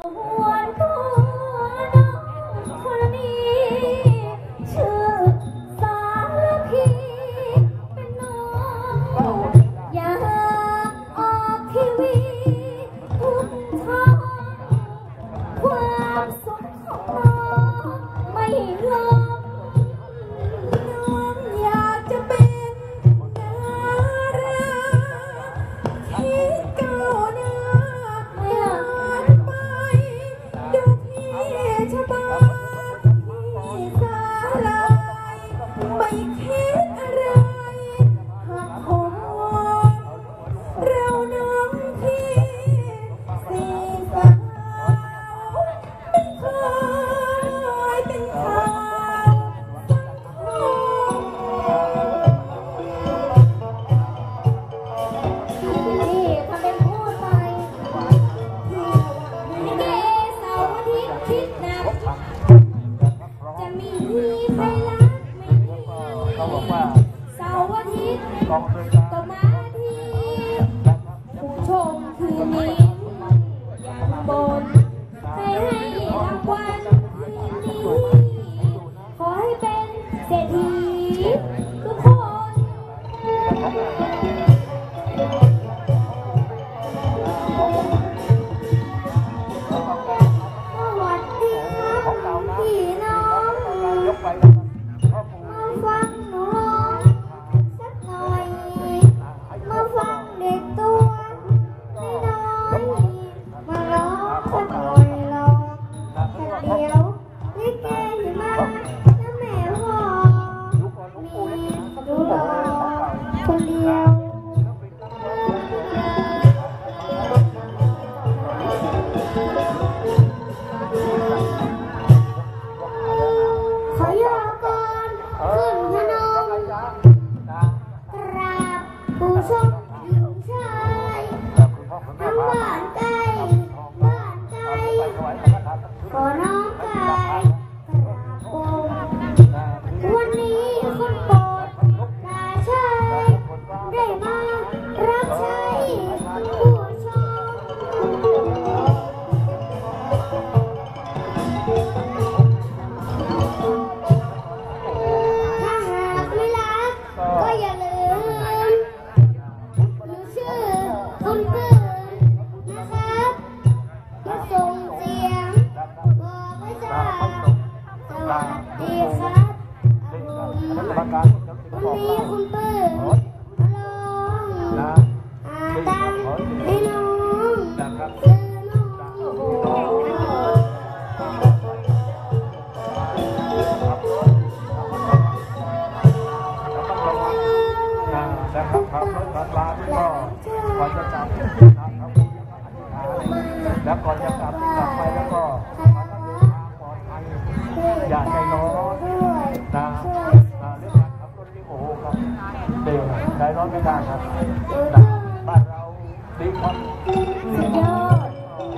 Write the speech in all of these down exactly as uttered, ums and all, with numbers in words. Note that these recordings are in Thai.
แล้วก่อนจะกลับกลับไปแล้วก็ปลอดภัยอย่าใจร้อนนะเรื่องการขับรถที่โอ้โหครับเดี๋ยวใจร้อนไม่ได้ครับบ้านเราดีความสุดยอด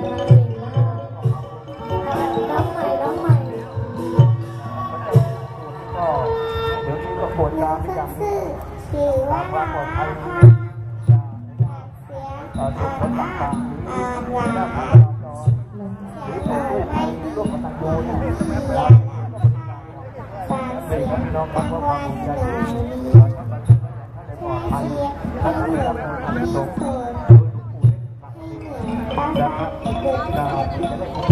ร้องใหม่ร้องใหม่ก็เดี๋ยวนี้ก็ปวดตาไม่อย่างนี้ตามความปลอดภัยเอ่อทุกคนต่างๆนี้ได้ผ่านจราจรหรือเป็นผู้ภัยร่วมกับตันยูเนี่ยเป็นพี่น้องครับว่าความภูมิใจที่เราทำให้ปลอดภัยท่านได้รับการทำส่งโดยทุกผู้นะครับเราจะได้ขอ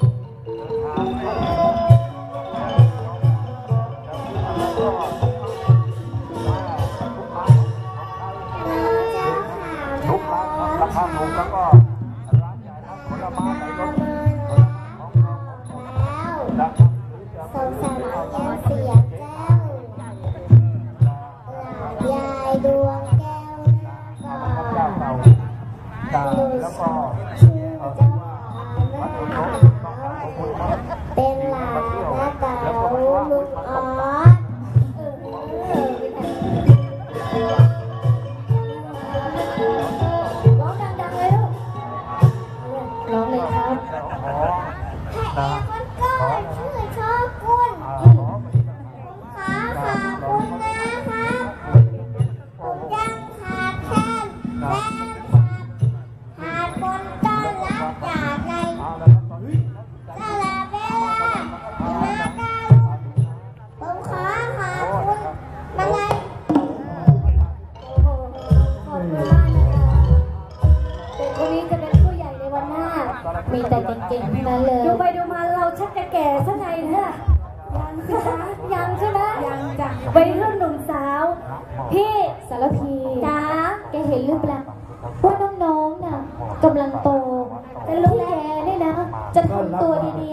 ทุกร้านราคาถูกแล้วก็ร้านใหญ่ร้านผลไม้ในรถของเราแล้วสงสารแก้วเสียแก้วยายดวงแก้วเจ้าเก่าแล้วก็เป็นหลานและเก่าลูกออสร้องเลยครับถ้าเอกมันก็ชื่อชอบคุณขาขาคุณนะครับผมยังขาดแคลนแฟนขาดคนต้อนรับจากในมีแต่เก่งๆทั้งนั้นเลยดูไปดูมาเราชักจะแก่ซะไงเนี่ยยังสิจ๊ะยังใช่ไหมยังจ้ะวัยรุ่นหนุ่มสาวพี่สารพีจ้าแกเห็นหรือเปล่าว่าน้องๆน่ะกำลังโตแต่ลูกแกเนี่ยนะจะทำตัวดี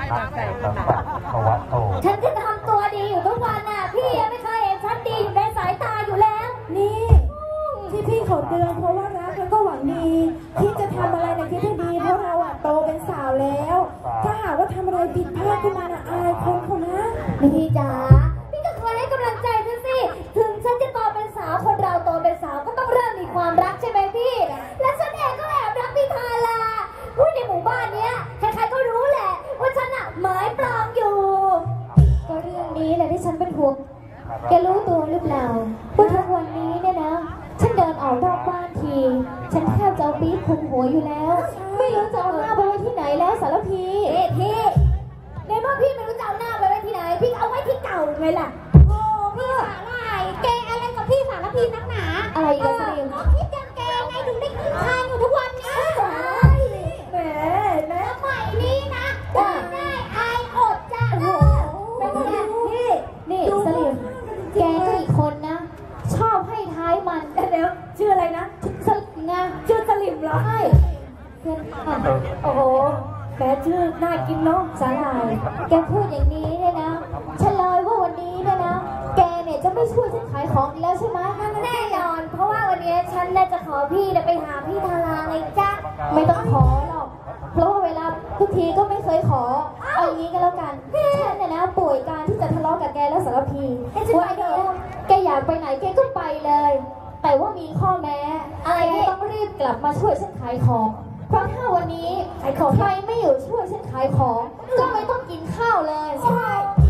ๆฉันจะทำตัวดีอยู่ทุกวันน่ะพี่ยังไม่เคยเห็นฉันดีอยู่ในสายตาอยู่แล้วนี่ที่พี่เขาเตือนเพราะว่ารักแล้วก็หวังดีที่จะทำอะไรในที่ที่ดีเพราะเราอ่ะโตเป็นสาวแล้วถ้าหากว่าทำอะไรผิดพลาดขึ้นมาน่ะอายคนเขานะพี่จ๋าพี่ก็คอยให้กำลังใจฉันสิถึงฉันจะโตเป็นสาวคนเราโตเป็นสาวก็ต้องเริ่มมีความรักใช่ไหมพี่และฉันเองก็แอบรักพี่ทาราผู้ในหมู่บ้านเนี้ยใครๆก็รู้แหละว่าฉันอ่ะหมายปลอมอยู่ก็เรื่องนี้แหละที่ฉันเป็นห่วงแกรู้ตัวหรือเปล่าว่าทุกวันนี้เนี่ยนะฉันเดินออกนอกบ้านทีฉันแทบจะเอาปี๊บคลุมหัวอยู่แล้วไม่รู้จะเอาหน้าไปไว้ที่ไหนแล้วสารพีเอ๊ะพี่ในเมื่อพี่ไม่รู้จะเอาหน้าไปไว้ที่ไหนพี่เอาไว้ที่เก่าไงล่ะโอ้พี่สาลายแกอะไรกับพี่สารพีนักหนาอะไรกันสิคิดยังแกไงถึงได้ขึ้นคานอยู่ทุกวันนี้แหมแม่ใหม่นี้นะได้ได้อายอดจ้ะเป็นไงพี่นี่สลิมแกก็อีกคนนะชอบให้ท้ายมันเดี๋ยวชื่ออะไรนะสลิมไงชื่อสลิมเหรอใช่เพื่อนค่ะโอ้โหแกชื่อน่ากินเนาะสาหร่ายแกพูดอย่างนี้เนี่ยนะฉันเลยว่าวันนี้เนี่ยนะแกเนี่ยจะไม่ช่วยฉันขายของอีกแล้วใช่ไหมแน่นอนเพราะว่าวันนี้ฉันน่าจะขอพี่ไปหาพี่ทาราไงจ๊ะไม่ต้องขอหรอกเพราะว่าเวลาทุกทีก็ไม่เคยขอเอาอย่างนี้ก็แล้วกันฉันเนี่ยนะป่วยการที่จะทะเลาะกับแกและสารพีวันนี้แกอยากไปไหนแกก็ไปเลยแต่ว่ามีข้อแม้อะไรต้องรีบกลับมาช่วยฉันขายของเพราะถ้าวันนี้ใครไม่อยู่ช่วยฉันขายของก็ไม่ต้องกินข้าวเลยใช่